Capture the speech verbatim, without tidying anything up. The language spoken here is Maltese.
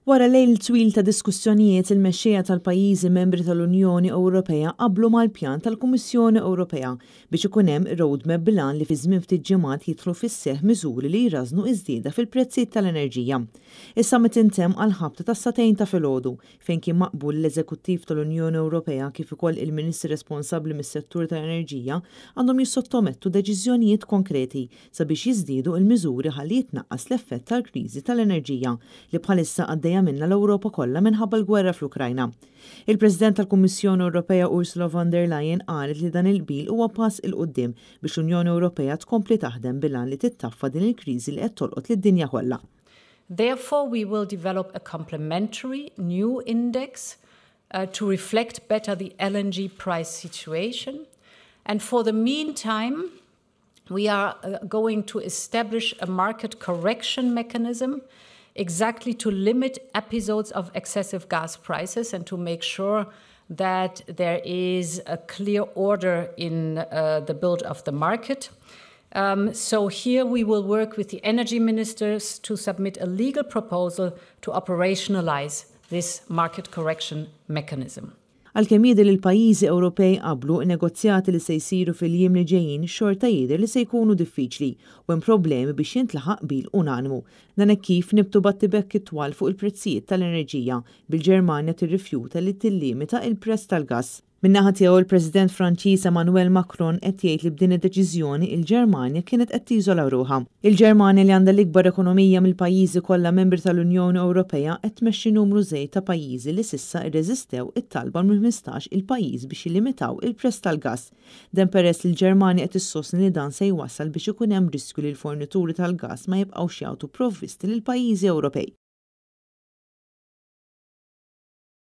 Wara lejl twil ta' diskussjonijiet il-mexxejja tal-pajjiżi membri tal-Unjoni Ewropea qablu mal-pjan tal-Kummissjoni Ewropea biex ikun hemm roadmap bilan li fi żmien ftit ġimgħat jidħlu fis-seħħ miżuri li jrażnu iż-żieda fil-prezzijiet tal-enerġija. Is-summit intemm għal ħabta ta' satejn ta' filgħodu fejn kien maqbul l-Eżekuttiv tal-Unjoni Ewropea kif ukoll il-Ministri responsabbli mis-settur tal-enerġija għandhom jissottomettu deċiżjonijiet konkreti sabiex jiżdiedu l-miżuri ħalli jitnaqqas l-effett tal-kriżi tal-enerġija li bħalissa għaddejja minna l-Ewropa kollha minħabba l-gwerra fl-Ukrajna. Il-President tal-Kummissjoni Ewropea Ursula von der Leyen qalet li dan il-qbil huwa pass il qudiem biex l-Unjoni Ewropea tkompli taħdem bilan li tittaffa din il-kriżi li qed tolqot lid-dinja kollha. Therefore, we will develop a complementary new index uh, to reflect better the L N G price situation. And for the meantime, we are uh, going to establish a market correction mechanism exactly to limit episodes of excessive gas prices and to make sure that there is a clear order in uh, the build of the market. Um, so here we will work with the energy ministers to submit a legal proposal to operationalize this market correction mechanism. Għalkemm jidher li l-pajjiżi Ewropej qablu n-negozjati li se jsiru fil-jiem li ġejjin xorta jidher li se jkunu diffiċli u hemm problemi biex jintlaħaq bil unanimu. Dan hekk kif nibtu battibekk it-twal fuq il-prezzijiet tal-enerġija bil-Ġermanja tirrifjuta li tillimita il-prezz tal-gass. Min-naħa tiegħu il-President Franċiż Emmanuel Macron qed jgħid li b'din id-deċiżjoni il-Ġermanja kienet qed tiżola ruħha. Il-Ġermanja li għandha l-ikbar ekonomija mill-pajjiżi kollha membri tal-Unjoni Ewropea qed tmexxi numru żejt ta' pajjiżi li s'issa rreżistew it-talba mill-ħmistax il-pajjiż biex jilimitaw il-prezz tal-gass. Dan peress li l-Ġermanja qed issostni li dan se jwassal biex ikun hemm riskju li l-fornituri tal-gass ma jibqgħux jagħtu provvisti lill pajjiżi Ewropej.